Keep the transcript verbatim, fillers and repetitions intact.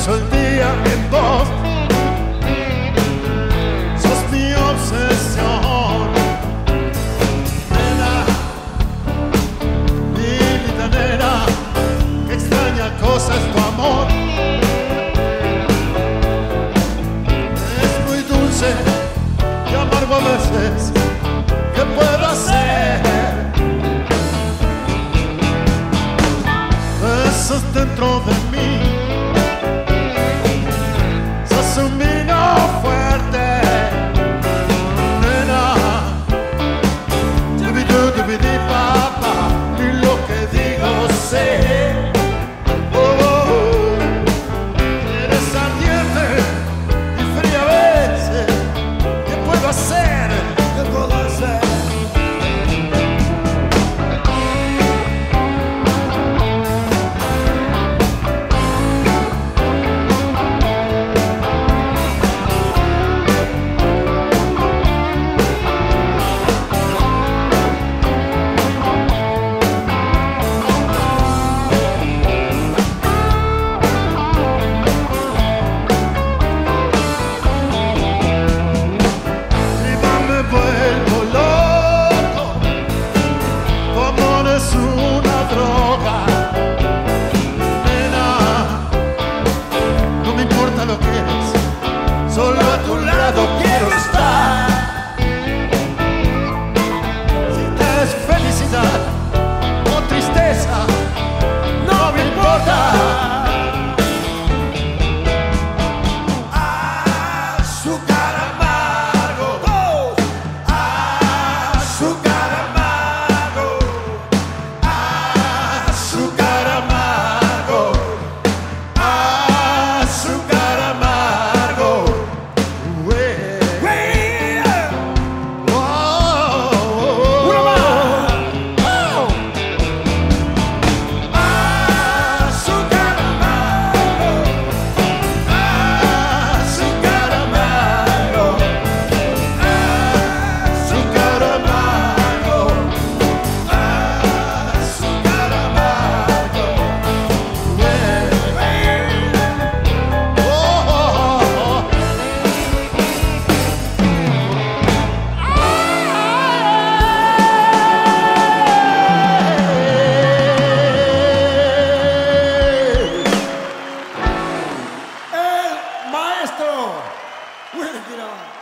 paso el día en vos. Sos mi obsesión. Nena, mi linda nena, qué extraña cosa es tu amor. Es muy dulce y amargo a veces. ¿Qué puedo hacer? Besos dentro de mí. Sos un vino fuerte, nena. Dubidu, dubidi, papá, y lo que digo sé. Oh, oh, oh. Eres ardiente y fría a veces. ¿Qué puedo hacer? ¿Qué puedo hacer? Vuelvo loco, tu amor es una droga, nena, no me importa lo que es, solo a tu lado quiero estar. Si te es felicidad o tristeza, no me importa. Maestro,